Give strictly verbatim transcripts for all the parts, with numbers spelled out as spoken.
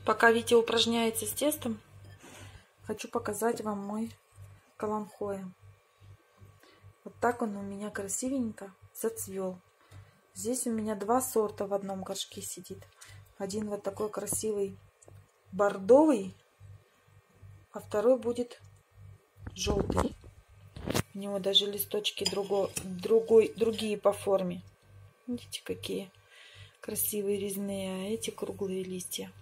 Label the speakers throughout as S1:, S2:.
S1: Пока Витя упражняется с тестом, хочу показать вам мой каланхоэ. Вот так он у меня красивенько зацвел. Здесь у меня два сорта в одном горшке сидит. Один вот такой красивый бордовый, а второй будет желтый. У него даже листочки другой, другой, другие по форме. Видите, какие красивые резные, а эти круглые листья.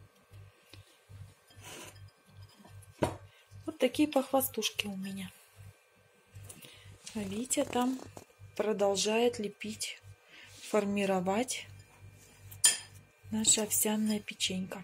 S1: Вот такие похвастушки у меня. А Витя там продолжает лепить, формировать наша овсяная печенька.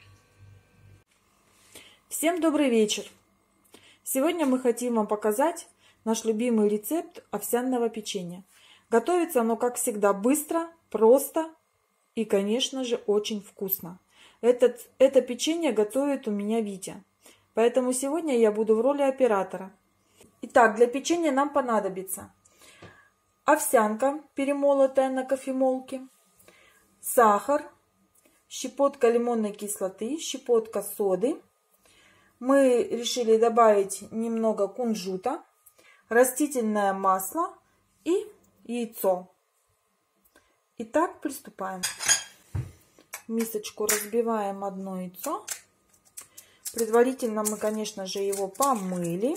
S1: Всем добрый вечер! Сегодня мы хотим вам показать наш любимый рецепт овсяного печенья. Готовится оно, как всегда, быстро, просто и, конечно же, очень вкусно. Этот, это печенье готовит у меня Витя. Поэтому сегодня я буду в роли оператора. Итак, для печенья нам понадобится овсянка, перемолотая на кофемолке, сахар, щепотка лимонной кислоты, щепотка соды. Мы решили добавить немного кунжута, растительное масло и яйцо. Итак, приступаем. В мисочку разбиваем одно яйцо. Предварительно мы, конечно же, его помыли.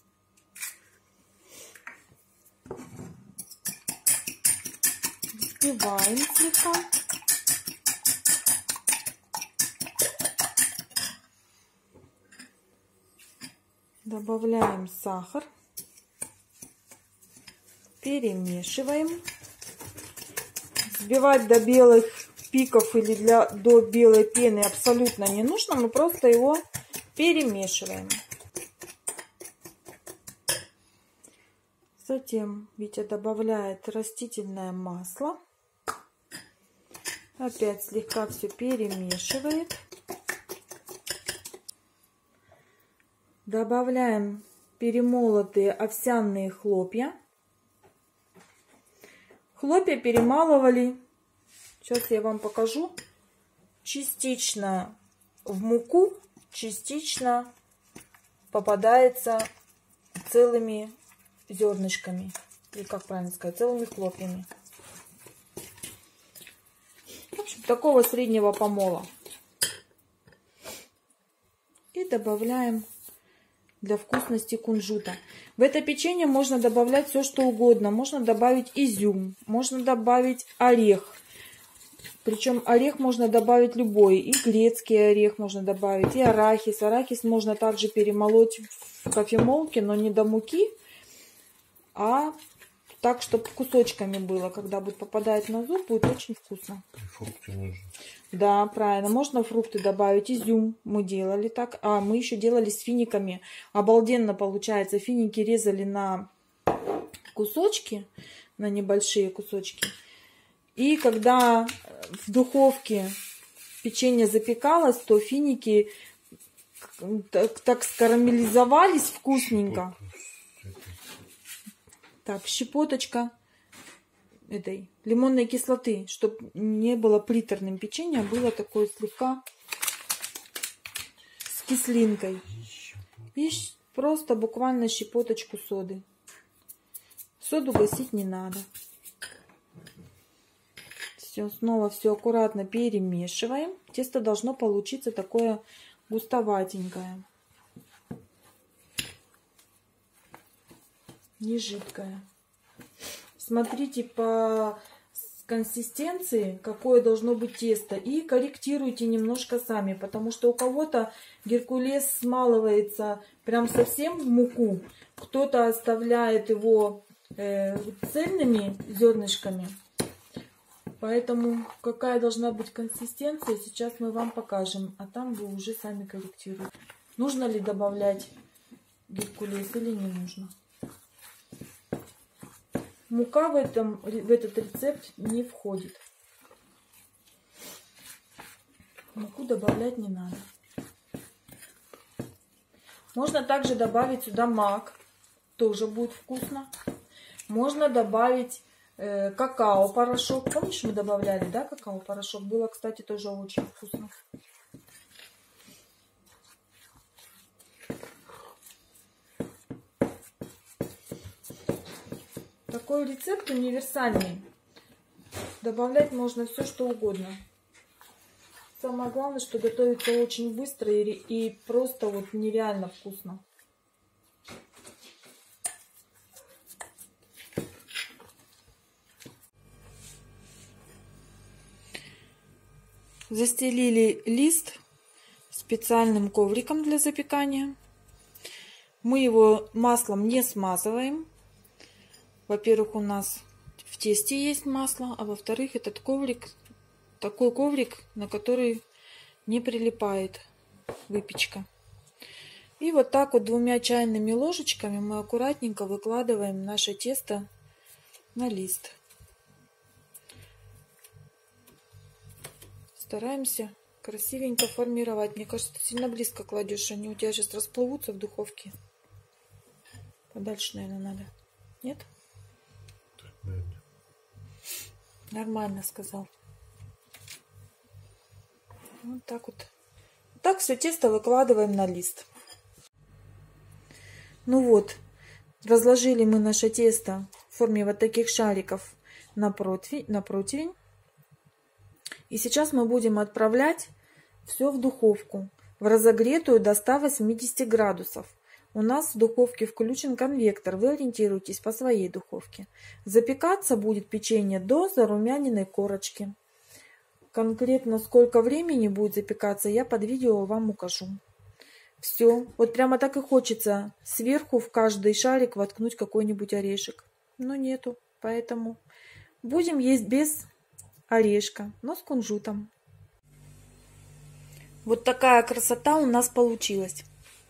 S1: Взбиваем слегка. Добавляем сахар. Перемешиваем. Взбивать до белых пиков или для, до белой пены абсолютно не нужно. Мы просто его перемешиваем. Затем Витя добавляет растительное масло. Опять слегка все перемешивает. Добавляем перемолотые овсяные хлопья. Хлопья перемалывали, сейчас я вам покажу, частично в муку, частично попадается целыми зернышками, или как правильно сказать, целыми хлопьями. В общем, такого среднего помола. И добавляем для вкусности кунжута. В это печенье можно добавлять все, что угодно. Можно добавить изюм, можно добавить орех. Причем орех можно добавить любой. И грецкий орех можно добавить, и арахис. Арахис можно также перемолоть в кофемолке, но не до муки, а так, чтобы кусочками было. Когда будет попадать на зуб, будет очень вкусно.
S2: Фрукты можно.
S1: Да, правильно. Можно фрукты добавить. Изюм мы делали так. А мы еще делали с финиками. Обалденно получается. Финики резали на кусочки, на небольшие кусочки. И когда в духовке печенье запекалось, то финики так, так скарамелизовались вкусненько. Так, щепоточка этой лимонной кислоты, чтобы не было приторным печенье, а было такое слегка с кислинкой. И просто буквально щепоточку соды. Соду гасить не надо. Все, снова все аккуратно перемешиваем. Тесто должно получиться такое густоватенькое. Не жидкое. Смотрите по консистенции, какое должно быть тесто, и корректируйте немножко сами, потому что у кого-то геркулес смалывается прям совсем в муку, кто-то оставляет его э, цельными зернышками. Поэтому какая должна быть консистенция, сейчас мы вам покажем, а там вы уже сами корректируете. Нужно ли добавлять геркулес или не нужно. Мука в, этом, в этот рецепт не входит. Муку добавлять не надо. Можно также добавить сюда мак. Тоже будет вкусно. Можно добавить э, какао-порошок. Помнишь, мы добавляли, да, какао-порошок? Было, кстати, тоже очень вкусно. Такой рецепт универсальный. Добавлять можно все, что угодно. Самое главное, что готовится очень быстро и, и просто вот нереально вкусно. Застелили лист специальным ковриком для запекания. Мы его маслом не смазываем. Во-первых, у нас в тесте есть масло, а во-вторых, этот коврик, такой коврик, на который не прилипает выпечка. И вот так вот двумя чайными ложечками мы аккуратненько выкладываем наше тесто на лист. Стараемся красивенько формировать. Мне кажется, ты сильно близко кладешь, они у тебя сейчас расплывутся в духовке. Подальше, наверное, надо. Нет? Нормально сказал. Вот так вот. Так все тесто выкладываем на лист. Ну вот, разложили мы наше тесто в форме вот таких шариков на противень. На противень. И сейчас мы будем отправлять все в духовку, в разогретую до ста восьмидесяти градусов. У нас в духовке включен конвектор, вы ориентируйтесь по своей духовке. Запекаться будет печенье до зарумяненной корочки. Конкретно сколько времени будет запекаться, я под видео вам укажу. Все, вот прямо так и хочется сверху в каждый шарик воткнуть какой-нибудь орешек. Но нету, поэтому будем есть без орешка, но с кунжутом. Вот такая красота у нас получилась.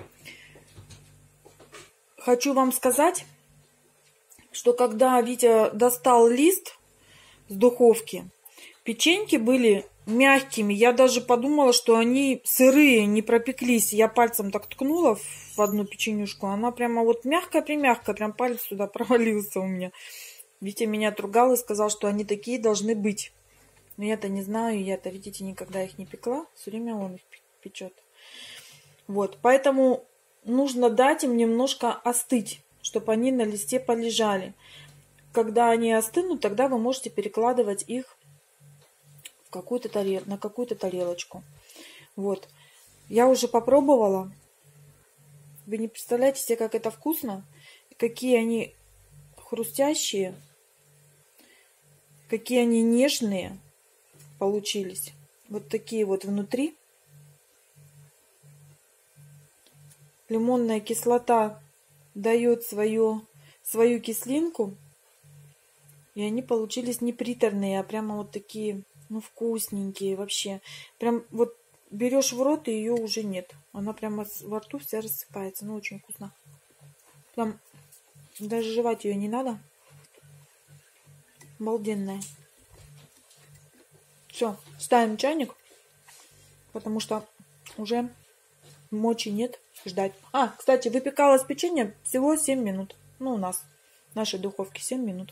S1: Хочу вам сказать, что когда Витя достал лист с духовки, печеньки были мягкими. Я даже подумала, что они сырые, не пропеклись. Я пальцем так ткнула в одну печенюшку, она прямо вот мягкая-примягкая, прям палец сюда провалился у меня. Витя меня отругал и сказал, что они такие должны быть. Но я-то не знаю, я-то, видите, никогда их не пекла. Все время он их печет. Вот, поэтому нужно дать им немножко остыть, чтобы они на листе полежали. Когда они остынут, тогда вы можете перекладывать их в какую-то тарел... на какую-то тарелочку. Вот. Я уже попробовала. Вы не представляете себе, как это вкусно. Какие они хрустящие. Какие они нежные получились. Вот такие вот внутри. Лимонная кислота дает свою, свою кислинку. И они получились не приторные, а прямо вот такие, ну, вкусненькие вообще. Прям вот берешь в рот, и ее уже нет. Она прямо во рту вся рассыпается. Ну, очень вкусно. Прям даже жевать ее не надо. Обалденная. Все, ставим чайник, потому что уже мочи нет ждать. А, кстати, выпекалось печенье всего семь минут. Ну, у нас, в нашей духовке семь минут.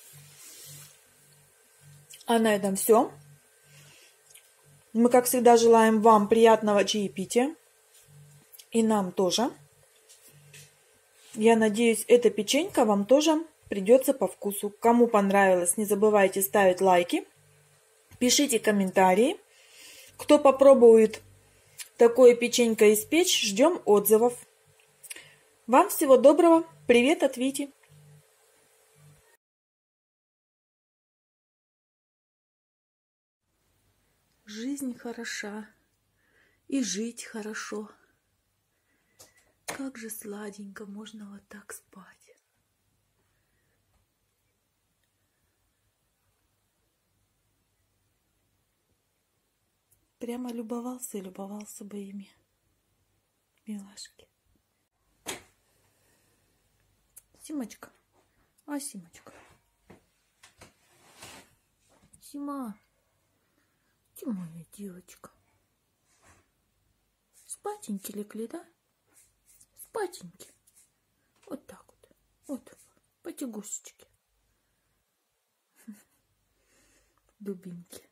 S1: А на этом все. Мы, как всегда, желаем вам приятного чаепития. И нам тоже. Я надеюсь, эта печенька вам тоже придется по вкусу. Кому понравилось, не забывайте ставить лайки. Пишите комментарии. Кто попробует такое печенька испечь, ждем отзывов. Вам всего доброго. Привет от Вити.
S2: Жизнь хороша, и жить хорошо. Как же сладенько можно вот так спать. Прямо любовался и любовался бы ими, милашки. Симочка, а Симочка? Сима, ты моя девочка. Спатеньки легли, да? Спатеньки. Вот так вот. Вот, потягушечки. Дубинки.